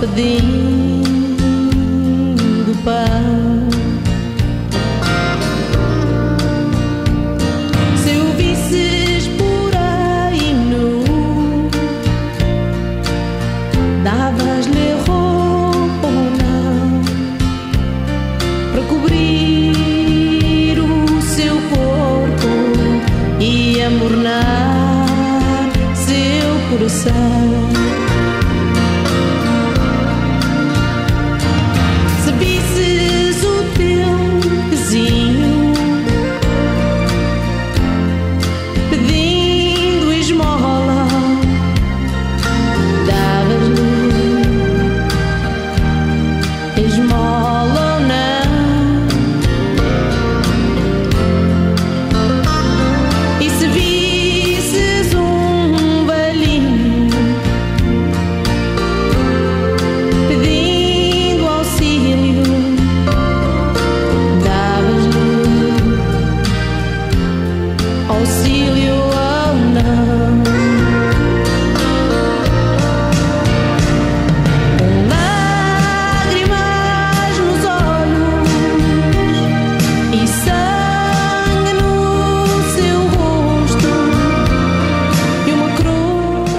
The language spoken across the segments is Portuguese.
pedindo pão. Se o visses por aí nu, davas-lhe roupa ou não, para cobrir o seu corpo e amornar seu coração. Se visses o teu vizinho pedindo esmola, davas-lhe esmola ou não? E se visses um velhinho pedindo auxílio, davas-lhe auxílio ou não? Com lágrimas nos olhos e sangue no seu rosto e uma cruz.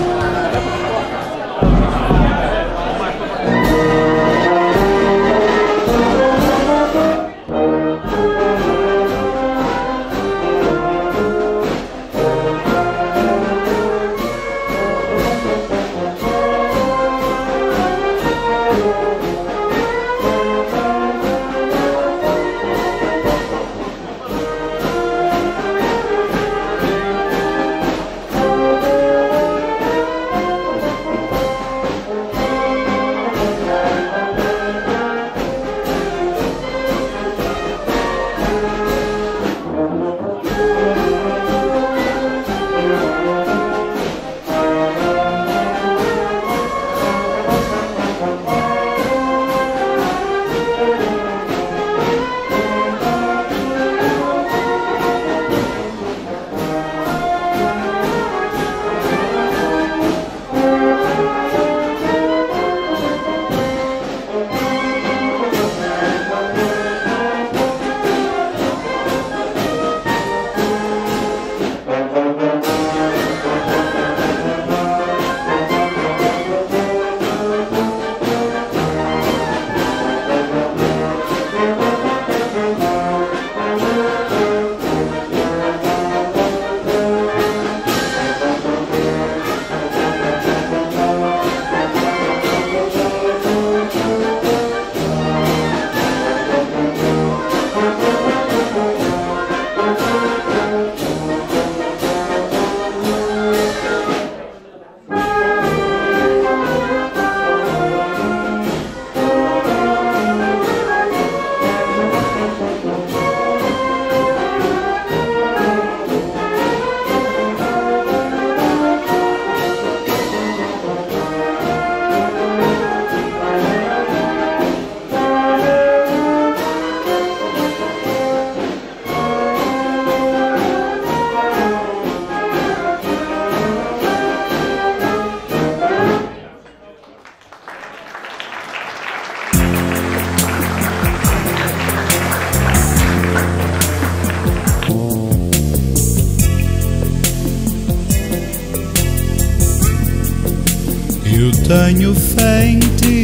Eu tenho fé em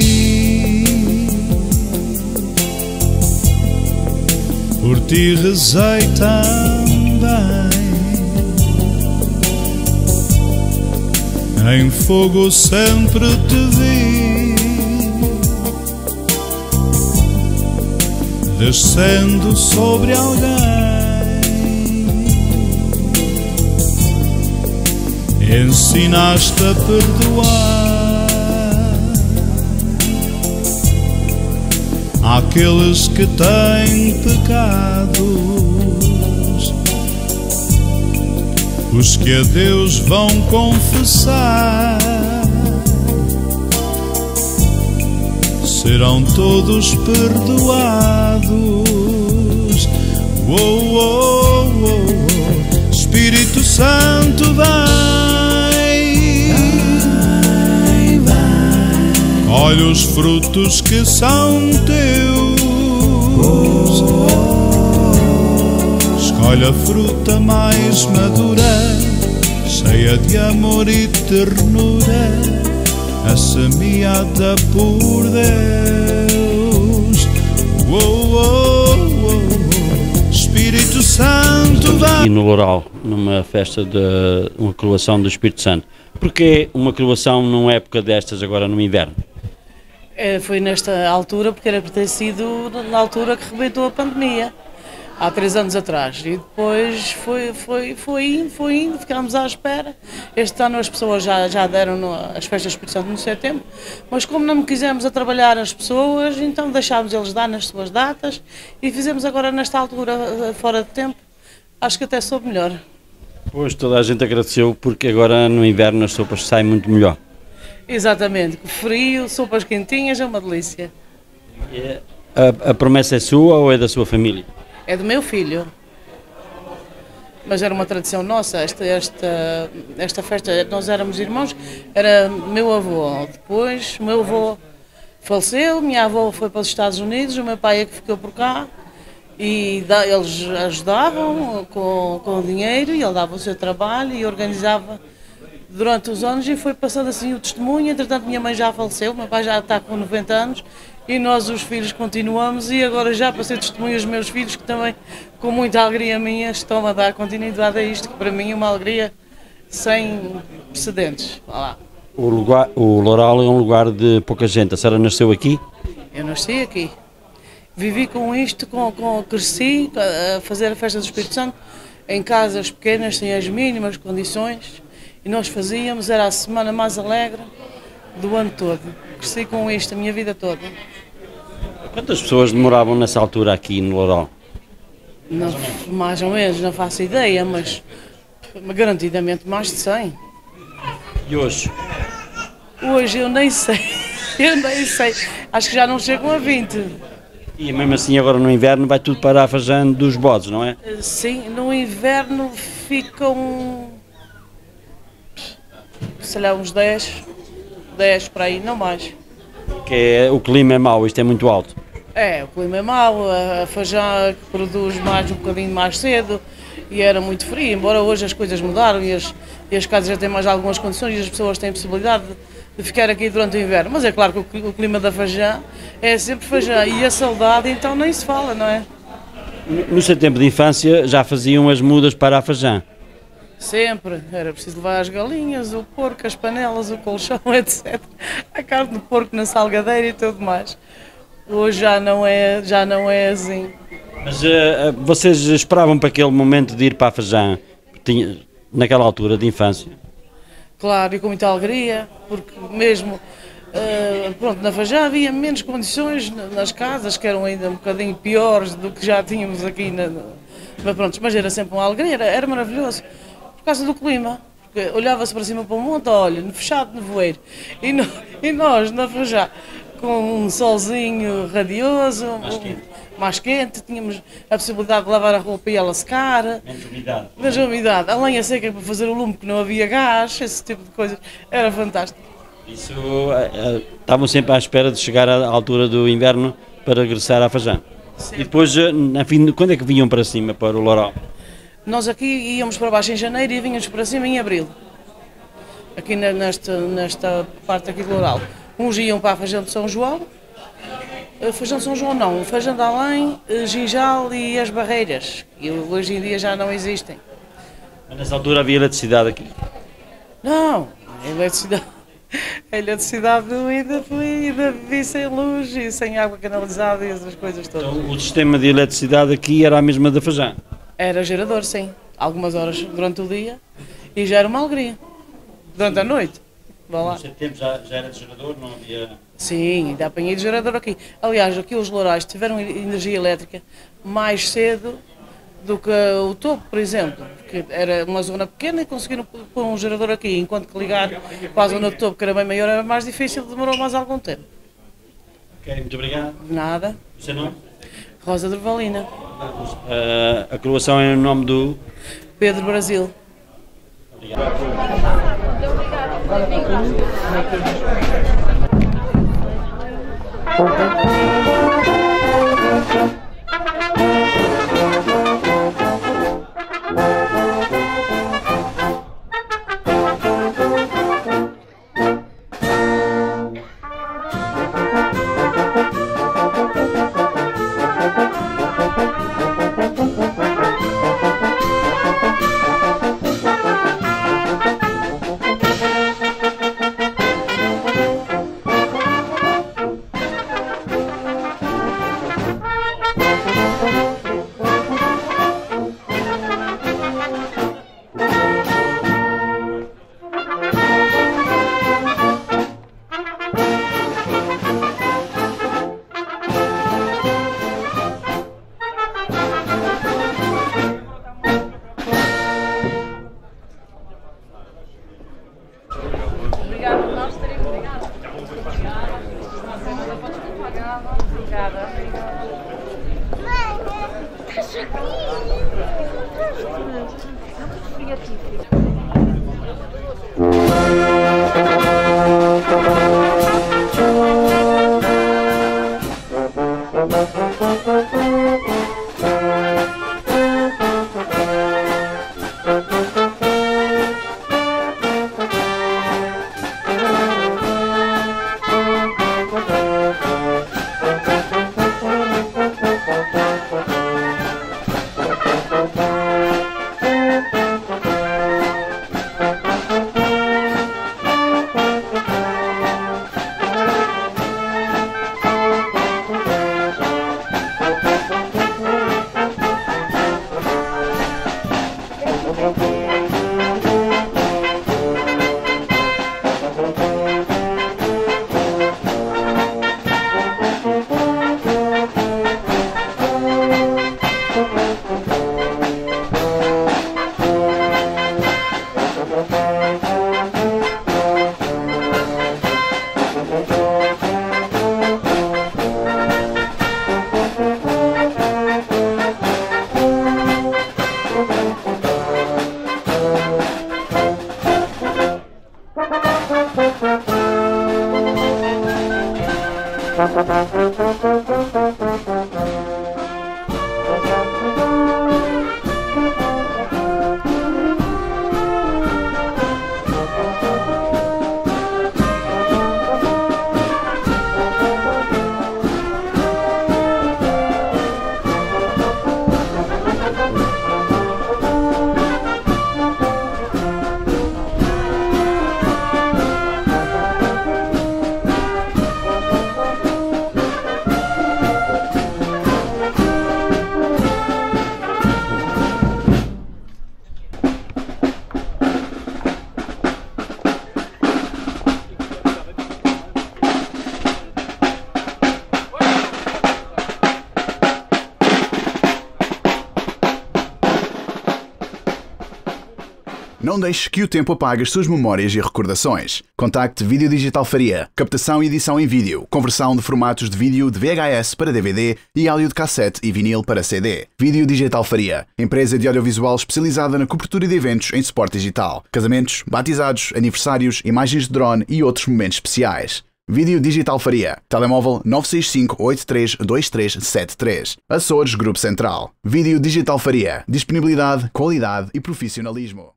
ti, por ti rezei também, em fogo sempre te vi, descendo sobre alguém. Ensinaste a perdoar àqueles que têm pecados, os que a Deus vão confessar serão todos perdoados. Oh, oh, oh, oh. Espírito Santo, vai, olha os frutos que são teus. Escolhe a fruta mais madura, cheia de amor e ternura, a semeada por Deus. Espírito Santo vai. Aqui no Loural, numa festa de uma coroação do Espírito Santo. Porquê uma coroação numa época destas, agora no inverno? Foi nesta altura, porque era para ter sido na altura que rebentou a pandemia, há 3 anos atrás. E depois foi indo, ficámos à espera. Este ano as pessoas já deram as festas do Espírito Santo no setembro, mas como não quisemos a trabalhar as pessoas, então deixámos eles dar nas suas datas e fizemos agora nesta altura, fora de tempo. Acho que até soube melhor. Pois toda a gente agradeceu, porque agora no inverno as sopas saem muito melhor. Exatamente, frio, sopas quentinhas, é uma delícia. A promessa é sua ou é da sua família? É do meu filho, mas era uma tradição nossa, esta festa, nós éramos irmãos, era meu avô, depois o meu avô faleceu, minha avó foi para os Estados Unidos, o meu pai é que ficou por cá, e eles ajudavam com o dinheiro, e ele dava o seu trabalho e organizava durante os anos, e foi passando assim o testemunho. Entretanto minha mãe já faleceu, meu pai já está com 90 anos, e nós os filhos continuamos, e agora já passei testemunho aos meus filhos, que também com muita alegria minha estão a dar continuidade a isto, que para mim é uma alegria sem precedentes. Olá. O Loural é um lugar de pouca gente. A senhora nasceu aqui? Eu nasci aqui, vivi com isto, cresci a fazer a festa do Espírito Santo em casas pequenas, sem as mínimas condições, e nós fazíamos, era a semana mais alegre do ano todo. Cresci com isto a minha vida toda. Quantas pessoas demoravam nessa altura aqui no Loural? Não, mais ou menos, não faço ideia, mas garantidamente mais de 100. E hoje? Hoje eu nem sei, acho que já não chegam a 20. E mesmo assim agora no inverno vai tudo para a Fajã dos bodes, não é? Sim, no inverno ficam, sei lá, uns 10 para aí, não mais. O clima é mau, isto é muito alto. O clima é mau, a Fajã produz um bocadinho mais cedo, e era muito frio, embora hoje as coisas mudaram e as casas já têm mais algumas condições e as pessoas têm a possibilidade de ficar aqui durante o inverno. Mas é claro que o clima da Fajã é sempre Fajã, e a saudade então nem se fala, não é? No seu tempo de infância já faziam as mudas para a Fajã? Sempre, era preciso levar as galinhas, o porco, as panelas, o colchão, etc. A carne de porco na salgadeira e tudo mais. Hoje já não é assim. Mas vocês esperavam para aquele momento de ir para a Fajã, naquela altura de infância? Claro, e com muita alegria, porque mesmo pronto, na Fajã havia menos condições nas casas, que eram ainda um bocadinho piores do que já tínhamos aqui. Mas era sempre uma alegria, era maravilhoso. Por causa do clima, porque olhava-se para cima para o monte, olha, fechado de nevoeiro, e nós na Fajã, com um solzinho radioso, mais quente, tínhamos a possibilidade de lavar a roupa e ela secar. Menos umidade. A lenha seca para fazer o lume, que não havia gás, esse tipo de coisas, era fantástico. Isso, estavam sempre à espera de chegar à altura do inverno para regressar à Fajã. Sim. E depois, quando é que vinham para cima, para o Loural? Nós aqui íamos para baixo em janeiro e vínhamos para cima em abril, aqui nesta parte aqui do Loural. Uns iam para a Fajã de São João, Fajã de São João não, Fajã de Além, Ginjal e as Barreiras, que hoje em dia já não existem. Mas nessa altura havia eletricidade aqui? Não, a eletricidade ainda vivi sem luz e sem água canalizada e essas coisas todas. Então o sistema de eletricidade aqui era a mesma da Fajã? Era gerador, sim, algumas horas durante o dia, e já era uma alegria, durante a noite. No seu tempo já era de gerador, não havia... Sim, ainda apanhei de gerador aqui. Aliás, aqui os Lourais tiveram energia elétrica mais cedo do que o topo, por exemplo, porque era uma zona pequena e conseguiram pôr um gerador aqui, enquanto que ligar para a zona do topo, que era bem maior, era mais difícil, demorou mais algum tempo. Ok, muito obrigado. De nada. O seu nome? Rosa Durvalina. A coroação é em nome do? Pedro Brasil. Obrigado. Não deixe que o tempo apague as suas memórias e recordações. Contacte Vídeo Digital Faria. Captação e edição em vídeo. Conversão de formatos de vídeo de VHS para DVD e áudio de cassete e vinil para CD. Vídeo Digital Faria. Empresa de audiovisual especializada na cobertura de eventos em suporte digital. Casamentos, batizados, aniversários, imagens de drone e outros momentos especiais. Vídeo Digital Faria. Telemóvel 965-832373. Açores Grupo Central. Vídeo Digital Faria. Disponibilidade, qualidade e profissionalismo.